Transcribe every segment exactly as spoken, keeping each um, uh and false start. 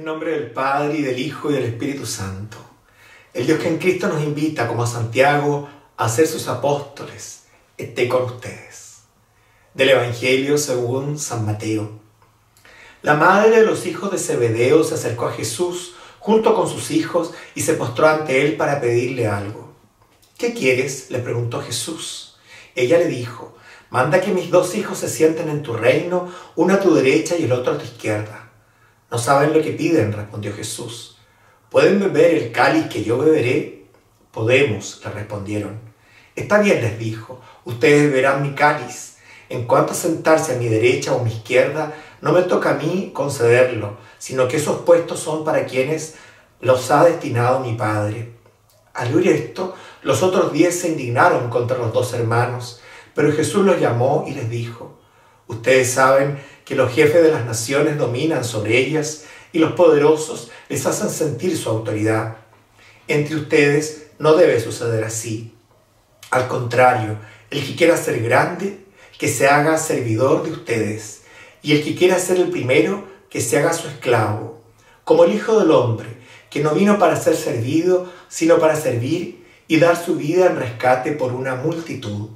nombre del Padre, y del Hijo, y del Espíritu Santo. El Dios que en Cristo nos invita, como a Santiago, a ser sus apóstoles, esté con ustedes. Del Evangelio según San Mateo. La madre de los hijos de Zebedeo se acercó a Jesús junto con sus hijos y se postró ante él para pedirle algo. ¿Qué quieres?, le preguntó Jesús. Ella le dijo: manda que mis dos hijos se sienten en tu reino, uno a tu derecha y el otro a tu izquierda. No saben lo que piden, respondió Jesús. ¿Pueden beber el cáliz que yo beberé? Podemos, le respondieron. Está bien, les dijo, ustedes beberán mi cáliz. En cuanto a sentarse a mi derecha o a mi izquierda, no me toca a mí concederlo, sino que esos puestos son para quienes los ha destinado mi Padre. Al oír esto, los otros diez se indignaron contra los dos hermanos, pero Jesús los llamó y les dijo: ustedes saben que los jefes de las naciones dominan sobre ellas y los poderosos les hacen sentir su autoridad. Entre ustedes no debe suceder así. Al contrario, el que quiera ser grande, que se haga servidor de ustedes, y el que quiera ser el primero, que se haga su esclavo, como el Hijo del Hombre, que no vino para ser servido, sino para servir y dar su vida en rescate por una multitud.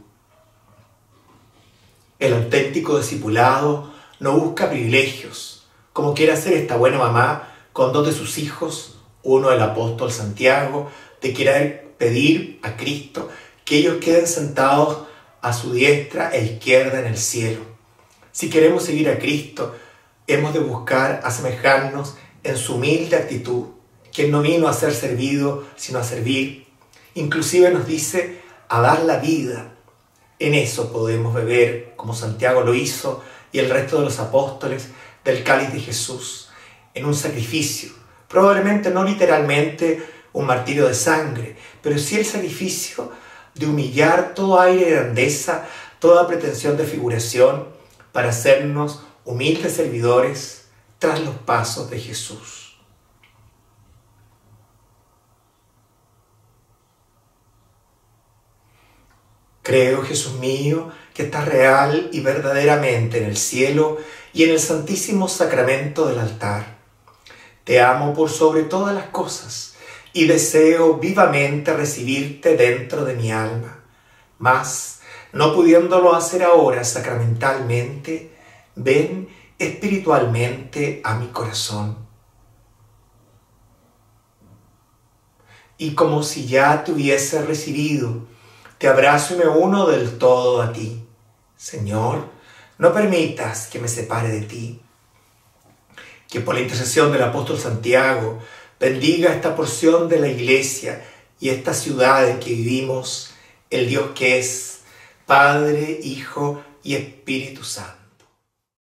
El auténtico discipulado no busca privilegios, como quiere hacer esta buena mamá con dos de sus hijos, uno el apóstol Santiago, de querer pedir a Cristo que ellos queden sentados a su diestra e izquierda en el cielo. Si queremos seguir a Cristo, hemos de buscar asemejarnos en su humilde actitud, quien no vino a ser servido, sino a servir. Inclusive nos dice a dar la vida. En eso podemos beber, como Santiago lo hizo y el resto de los apóstoles, del cáliz de Jesús, en un sacrificio. Probablemente no literalmente un martirio de sangre, pero sí el sacrificio de humillar todo aire de grandeza, toda pretensión de figuración, para hacernos humildes servidores tras los pasos de Jesús. Creo, Jesús mío, que estás real y verdaderamente en el cielo y en el santísimo sacramento del altar. Te amo por sobre todas las cosas y deseo vivamente recibirte dentro de mi alma. Mas, no pudiéndolo hacer ahora sacramentalmente, ven espiritualmente a mi corazón. Y como si ya te hubiese recibido, te abrazo y me uno del todo a ti. Señor, no permitas que me separe de ti. Que por la intercesión del apóstol Santiago bendiga esta porción de la Iglesia y esta ciudad en que vivimos, el Dios que es Padre, Hijo y Espíritu Santo.